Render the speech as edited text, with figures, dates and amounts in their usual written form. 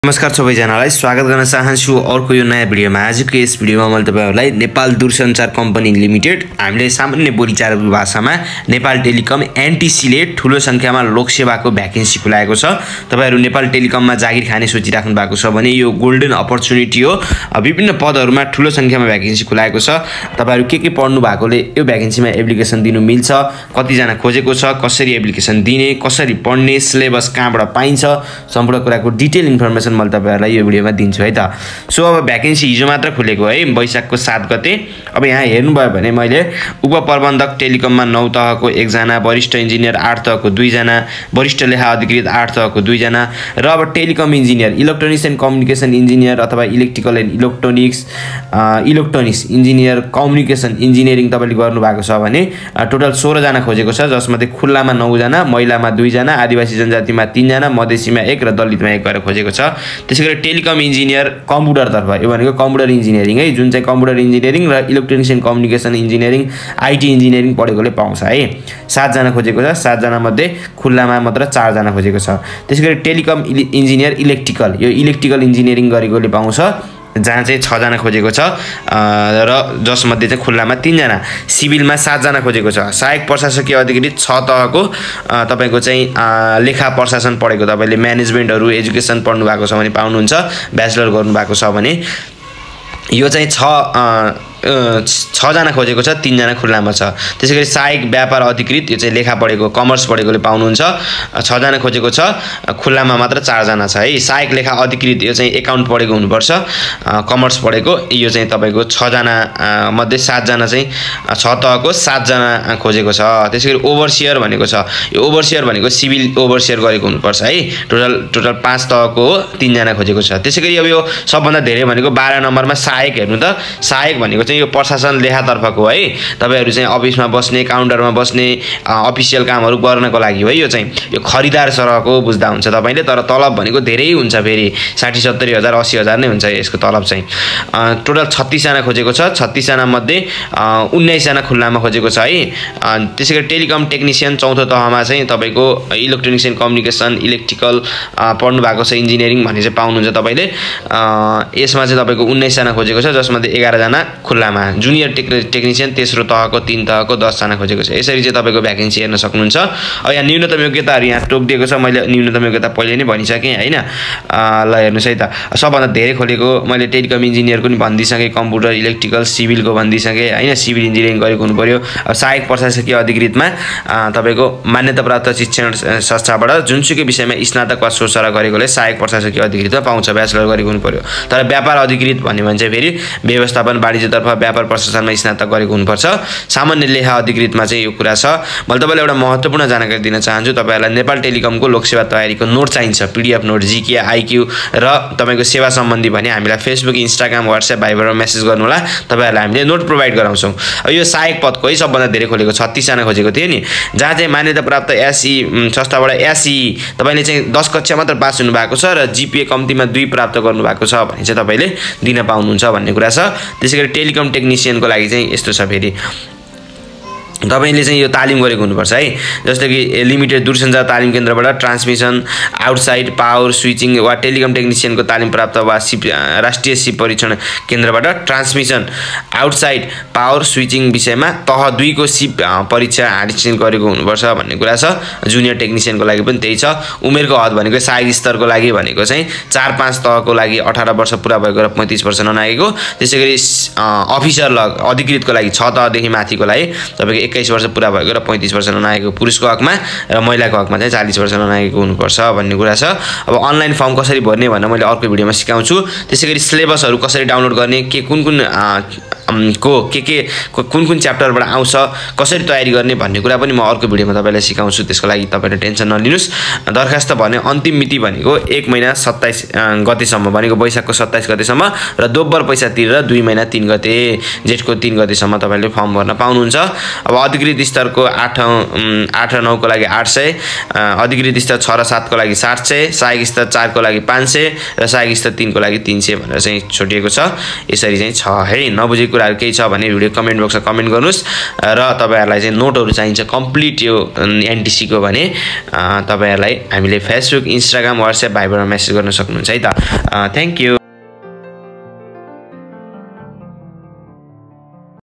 नमस्कार सबैजनालाई स्वागत गर्न चाहन्छु अर्को यो नयाँ भिडियोमा। आजको यस भिडियोमा मैले तपाईहरुलाई नेपाल दूरसञ्चार कम्पनी लिमिटेड, हामीले सामान्य बोलीचार भाषामा नेपाल टेलिकम एनटिसीले ठूलो संख्यामा लोकसेवाको भ्याकेन्सी खुलाएको छ। तपाईहरु नेपाल टेलिकममा जागिर खाने सोचिराख्नु भएको छ भने यो गोल्डन अपर्च्युनिटी हो। विभिन्न पदहरुमा ठूलो संख्यामा भ्याकेन्सी खुलाएको छ। तपाईहरु के पढ्नु भएकोले यो भ्याकेन्सीमा एप्लिकेसन दिनु मिल्छ, कति जना खोजेको छ, कसरी एप्लिकेसन दिने, कसरी पढ्ने, सिलेबस कहाँबाट पाइन्छ, सम्पूर्ण कुराको डिटेल इन्फर्मेसन मैले तपाईहरुलाई यो भिडियोमा दिन्छु है त। सो अब भ्याकेन्सी हिजो मात्र खुलेको है, वैशाखको 7 गते। अब यहाँ हेर्नु भयो भने मैले उपप्रबन्धक टेलिकममा 9 तहको 1 जना, वरिष्ठ इन्जिनियर 8 तहको 2 जना, वरिष्ठ लेखा अधिकृत 8 तहको 2 जना र अब telecom engineer, electronics and communication engineer अथवा electrical and electronics engineer, communication engineering तपाईले गर्नु भएको छ भने टोटल 16 जना खोजेको छ, जसमध्ये खुल्लामा 9 जना, महिलामा 2 जना, आदिवासी जनजातिमा 3 जना, मधेसीमा 1 र दलितमा 1 गरेर खोजेको छ। त्यसैगरी टेलिकम इन्जिनियर कम्प्युटर तर्फ, यो भनेको कम्प्युटर इन्जिनियरिङ है, जुन चाहिँ कम्प्युटर इन्जिनियरिङ र electronics and communication engineering IT engineering पढेकोले पाउँछ है। 7 जना खोजेको छ, 7 जना मध्ये खुल्लामा मात्र 4 जना खोजेको छ। त्यसैगरी टेलिकम इन्जिनियर इलेक्ट्रिकल, यो इलेक्ट्रिकल इन्जिनियरिङ गरेकोले पाउँछ, जहाँ चाहिँ 6 जना खोजेको छ र जसमध्ये चाहिँ खुल्लामा 3 जना। सिभिलमा 7 जना खोजेको छ। सहायक प्रशासकीय अधिकृत 6 तहको तपाईको चाहिँ लेखा प्रशासन पढेको, तपाईले म्यानेजमेन्टहरु एजुकेसन पढ्नु भएको छ भने पाउनुहुन्छ, ब्याचलर गर्नु भएको छ भने यो चाहिँ 6 जना खोजेको छ, 3 जना खुल्लामा छ। त्यसैगरी सहायक व्यापार अधिकृत, यो चाहिँ लेखा पढेको, कमर्स पढेकोले पाउनुहुन्छ, 6 जना खोजेको छ, खुल्लामा मात्र 4 जना छ है। सहायक लेखा अधिकृत, यो चाहिँ एकाउन्ट पढेको हुनुपर्छ, कमर्स पढेको, यो चाहिँ तपाईको 6 जना मध्ये 7 जना चाहिँ 6 तहको 7 जना खोजेको छ। त्यसैगरी ओभरसियर भनेको छ, यो ओभरसियर भनेको सिभिल ओभरसियर गरेको हुनुपर्छ है। टोटल 5 तहको हो, 3 जना खोजेको छ। त्यसैगरी अब यो सबभन्दा धेरै भनेको 12 नम्बरमा सहायक हेर्नु त। सहायक भनेको यो प्रशासन लेखातर्फको है, तपाईहरु चाहिँ अफिसमा बस्ने, काउन्टरमा बस्ने, अफिसियल कामहरु गर्नको लागि है। यो चाहिँ यो खरिदार सरहको बुझ्दा हुन्छ तपाईले, तर तलब भनेको धेरै हुन्छ, फेरि 60-70 हजार 80 हजार नै हुन्छ यसको तलब चाहिँ। टोटल 36 जना खोजेको छ, 36 जना मध्ये 19 जना खुल्लामा खोजेको छ है। त्यसैगरी टेलिकम टेक्निशियन 4थो तहमा चाहिँ तपाईको इलेक्ट्रोनिक्स एन्ड कम्युनिकेसन, इलेक्ट्रिकल पढ्नु भएको छ, इन्जिनियरिङ भने चाहिँ पाउनुहुन्छ तपाईले। यसमा चाहिँ तपाईको 19 जना खोजेको छ, जसमध्ये 11 जना खुल्लामा। जुनियर टेक्निशियन तेस्रो तहको, 3 तहको 10 जना खोजेको छ। यसरी चाहिँ तपाईको भ्याकेन्सी हेर्न सक्नुहुन्छ। अब यहाँ न्यूनतम योग्यताहरु यहाँ टोकिएको छ, मैले न्यूनतम योग्यता पहिले नै भनिसके हैन। ल हेर्नुस् है त, सबभन्दा धेरै खोलेको मैले टेलिकम इन्जिनियरको नि भन्दिसके, कम्प्युटर इलेक्ट्रिकल सिभिलको भन्दिसके हैन, सिभिल इन्जिनियरिङ गरेको हुनु पर्यो। अब सहायक प्रशासकीय अधिकृतमा तपाईको मान्यता प्राप्त शिक्षण संस्थाबाट जुनसुकै विषयमा स्नातक वा सोसरा गरेकोले सहायक प्रशासकीय अधिकृतमा पाउँछ, ब्याचलर गरेको हुनु पर्यो। तर व्यापार अधिकृत भन्ने भने चाहिँ फेरि व्यवस्थापन वाणिज्यतर्फ व्यापार प्रशासनमा स्नातक गरेको हुनुपर्छ। सामान्य लेखा अधिकृतमा चाहिँ यो कुरा छ। मैले तपाईलाई एउटा महत्त्वपूर्ण जानकारी दिन चाहन्छु। तपाईहरुलाई नेपाल टेलिकमको लोकसेवा तयारीको नोट चाहिन्छ, पीडीएफ नोट, जीके, आईक्यू र तपाईको सेवा सम्बन्धी भने हामीलाई फेसबुक, इन्स्टाग्राम, व्हाट्सएप, भाइबरमा मेसेज गर्नु होला, तपाईहरुलाई हामीले नोट प्रोवाइड गराउँछौं। अब यो सहायक पदको है सबभन्दा धेरै खोलेको 36 जना खोजेको थियो नि, जहाँ चाहिँ मान्यता प्राप्त एसई संस्थाबाट एसई तपाईले चाहिँ 10 कक्षा मात्र पास हुनु भएको छ र जीपीए कम्तीमा 2 प्राप्त गर्नु भएको छ भने चाहिँ तपाईले दिन पाउनुहुन्छ भन्ने कुरा छ। त्यसैगरी टेलिकम टेक्निशियनको लागि चाहिँ यस्तो छ, फेरि तपाईले चाहिँ यो तालिम गरेको हुनुपर्छ है। जस्तो कि लिमिटेड दूरसञ्चार तालिम केन्द्रबाट ट्रान्समिसन, आउटसाइड पावर स्विचिङ वा टेलिकम टेक्निशियनको तालिम प्राप्त वा राष्ट्रिय सिप परीक्षण केन्द्रबाट ट्रान्समिसन, आउटसाइड पावर स्विचिङ विषयमा तह 2 को सिप परीक्षा हासिल गरेको हुनुपर्छ भन्ने कुरा छ। जुनियर टेक्निशियनको लागि पनि त्यही छ। उमेरको हद भनेको सहायक स्तरको लागि भनेको चाहिँ 4-5 तहको लागि 18 वर्ष पुरा भएको र 35 वर्ष ननागेको। त्यसैगरी अफिसर अधिकृतको लागि 6 तहदेखि माथिको लागि तपाईको 21 वर्ष पुरा भएको र 35 वर्ष ननागेको पुरुषको हकमा, र महिलाको हकमा चाहिँ 40 वर्ष ननागेको हुनुपर्छ भन्ने कुरा छ। अब अनलाइन फर्म कसरी भर्ने भनेर मैले अर्को भिडियोमा सिकाउँछु। त्यसैगरी सिलेबसहरु कसरी डाउनलोड गर्ने, कुन च्याप्टरबाट आउँछ, कसरी तयारी गर्ने भन्ने कुरा पनि म अर्को भिडियोमा तपाईलाई सिकाउँछु। त्यसको लागि तपाईले टेन्सन नलिनुस्। दरखास्त भने अन्तिम मिति भनेको 1 महिना 27 गतेसम्म भनेको वैशाखको 27 गतेसम्म र दोब्बर पैसा तिरेर 2 महिना 3 गते, जेठको 3 गतेसम्म तपाईले फर्म भर्न पाउनुहुन्छ। अब अधिकृत स्तरको 8 9 को लागि 800, अधिकृत स्तर 6 र 7 को लागि 700, सहायक स्तर 4 को लागि 500 र सहायक स्तर 3 को लागि 300 भनेर चाहिँ छोडिएको छ। यसरी चाहिँ छ है। नबुझेको कुराहरू केही छ भने भिडियो कमेन्ट बक्समा कमेन्ट गर्नुस् र तपाईहरुलाई चाहिँ नोटहरु चाहिन्छ कम्प्लिट यो एनटीसी को भने तपाईहरुलाई हामीले फेसबुक इन्स्टाग्राम व्हाट्सएप भाइबरमा मेसेज गर्न सक्नुहुन्छ है त थ्यांक यू